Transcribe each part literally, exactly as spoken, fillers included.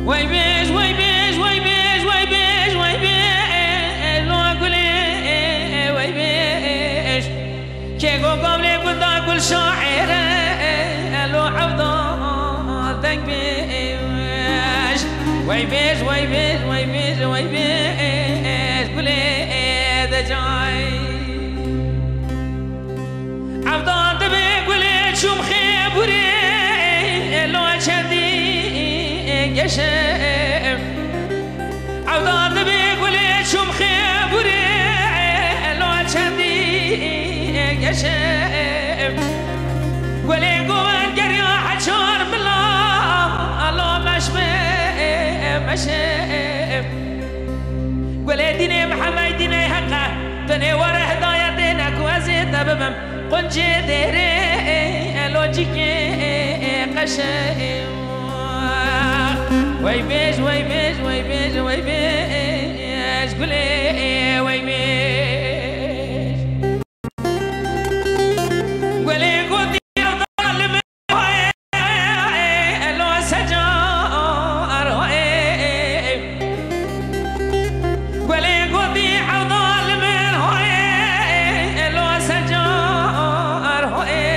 وای بیش وای بیش وای بیش وای بیش وای بیش لو گلی وای بیش که گو قبل گدا گل شاعره لو عوضا دنگ بیش وای بیش وای بیش وای بیش وای بیش گلی دجای عوضا دبی گلی شوم خبری لو چندی گشم عوضا دبی گلی شوم خبری لو چندی گشم گلی گوان گریا حجار بلا لو مشمه مشم گلی دینه محمد دینه حقه تنه ور هدایتنك وزيد بمم قنجي ديري لوجيكي قشاي وي بيج وي بيج وي بيج وي بيج قولي وي بيج قولي قولي ظالم لو سجار قولي قولي ظالم لو سجار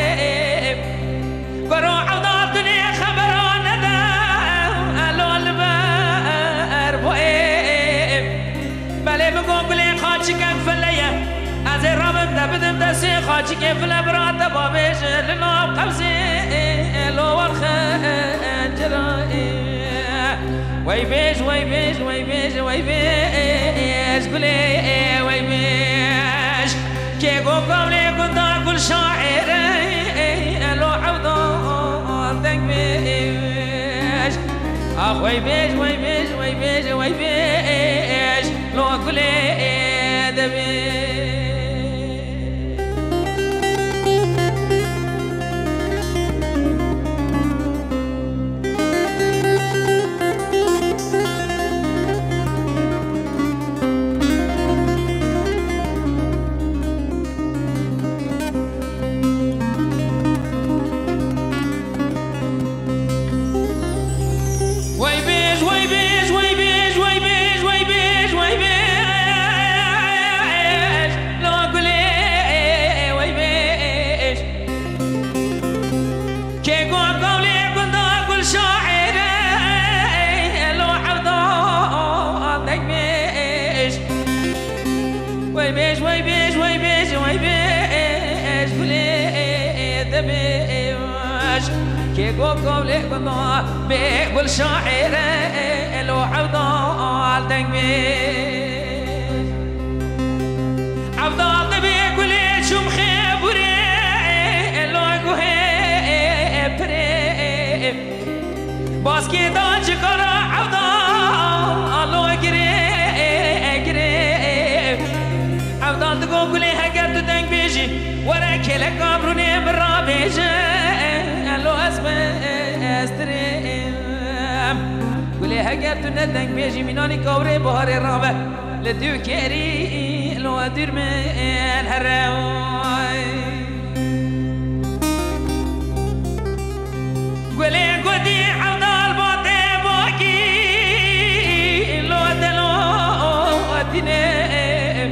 قرو عضاتني خبران دا لو البار بوئيب بلي بقوبلي خاطشك فليا ازي رابط دبدم دسي خاطشك فلا برات بابيش لنو قبسي لو والخنجرائي وي بيش وي بيش وي بيش وي بيش قولي وي بيش كي قوبلي قدا كل شاعر لو عوضا دنگ بيش اخ وي بيش وي بيش وي بيش وي بيش لو قولي دبيش كي قوقو لقضاء بيقول شاعره لو عوضال دنگ بيش عوضال بيقول شوم خبري لو قوهي بري باز كي دانج قرا عوضال لو قري قري عوضال تقول هكذا دنگ بيجي ورا كلا قبروني برا بيجي لو استريم قولي هجرت ندنك بيجي ميناني كوري بهاري رابع لديو كيري لو ادير من هالرواي قولي قدي عوضال باطي باقي لو دلو اديني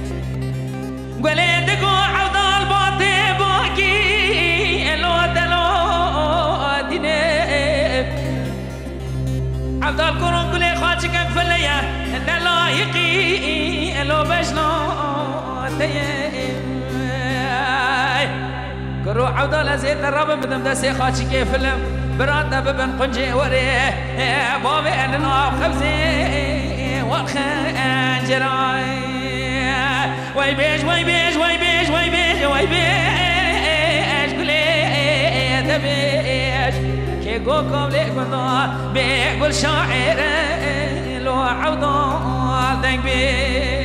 قولي دقو عوضال باطي باقي لو دلو عبدال كورون كلي خاطشك فليا ان لايقي لو بجلو تيم كرو عبدال زيت الرب بدم دسي خاطشك فلم براتا ببن قنجي وري بابي انا خبزي والخنجراي وي بيش وي بيش وي بيش وي بيش وي بيش كلي تبيش كي قوكم لقضاء بيقول شاعر لو عوضا دنگ بيش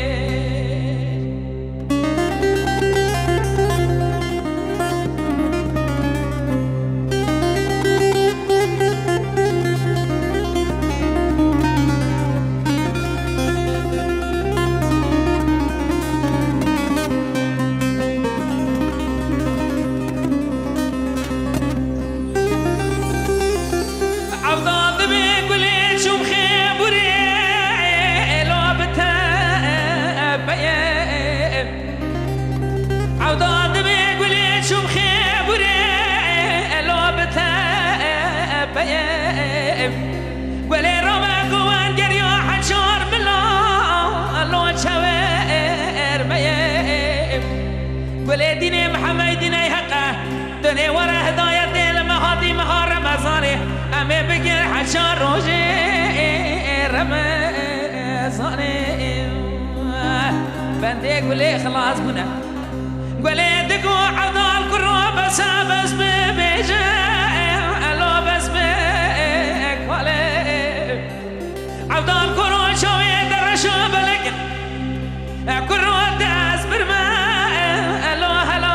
عوضا دبي قولي شوم ديني محمد ديني حقه دني ورا هداية المهادي مهار رمضاني أمي بقر حشار روجي رمضاني بندي قولي خلاص بنا قولي دقو عضال كرو بس بس ببيجي ألو بس بك ولي عضال كرو شوي درشو بلك كرو داس برما ألو هلو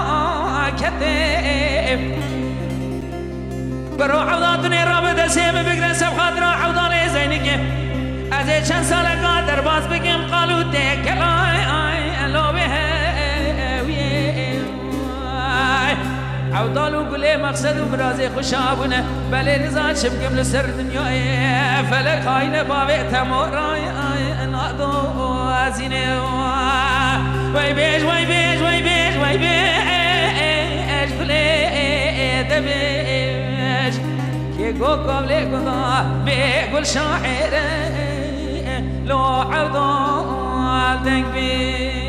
كتب برو عضاتني رابط سيب بقرا سبخات رو عضالي زينك أزي چند سال قادر باز بگم قالو تکلای ألو بها عودالو قولي مقصد ومرازي خشابنا بلي رزا شبكم لسر دنيا فلك هاينا بابي تموراي ناضو ازيني وي بيج وي بيج وي بيج وي بيج قولي دبيج كي قوكم لقضا بيقول شاعر لو عودال تنكبير